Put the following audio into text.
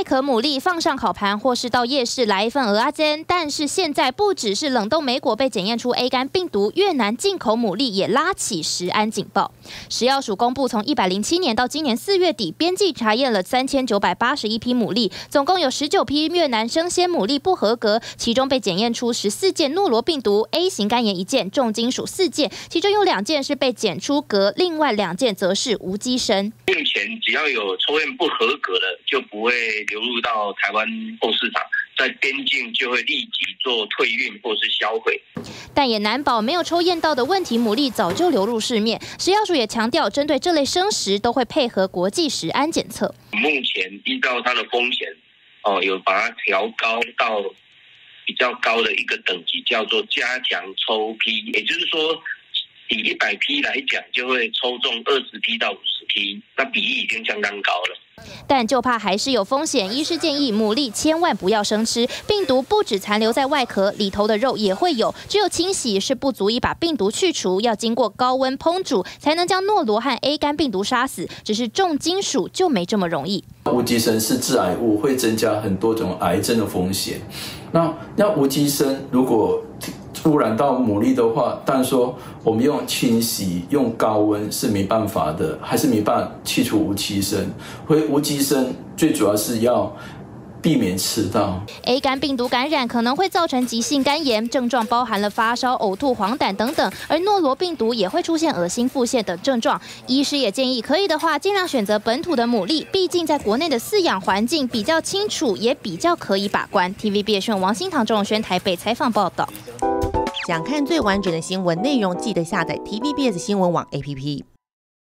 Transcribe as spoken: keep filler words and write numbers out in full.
外壳牡蛎放上烤盘，或是到夜市来一份蚵仔煎。但是现在不只是冷冻莓果被检验出 A 肝病毒，越南进口牡蛎也拉起食安警报。食药署公布，从一百零七年到今年四月底，边际查验了三千九百八十一批牡蛎，总共有十九批越南生鲜牡蛎不合格，其中被检验出十四件诺罗病毒 A 型肝炎一件，重金属四件，其中有两件是被检出镉，另外两件则是无机砷。 目前只要有抽验不合格的，就不会流入到台湾后市场，在边境就会立即做退运或是销毁。 但也难保没有抽验到的问题牡蛎早就流入市面。食药署也强调，针对这类生食都会配合国际食安检测。 目前依照它的风险，哦，有把它调高到比较高的一个等级，叫做加强抽批，也就是说，以一百批来讲，就会抽中二十批到五十批，那比例已经相当高了。 但就怕还是有风险，医师建议牡蛎千万不要生吃，病毒不只残留在外壳，里头的肉也会有，只有清洗是不足以把病毒去除，要经过高温烹煮才能将诺罗和 A 肝病毒杀死，只是重金属就没这么容易。 无机砷是致癌物，会增加很多种癌症的风险。那那无机砷如果污染到牡蛎的话，但说我们用清洗、用高温是没办法的，还是没办法去除无机砷。会无机砷最主要是要避免吃到。 A 肝病毒感染可能会造成急性肝炎，症状包含了发烧、呕吐、黄疸等等，而诺罗病毒也会出现恶心、腹泻等症状。医师也建议，可以的话，尽量选择本土的牡蛎，毕竟在国内的饲养环境比较清楚，也比较可以把关。T V B S 新闻王新堂、钟永轩台北采访报道。 想看最完整的新闻内容，记得下载 T V B S 新闻网 A P P。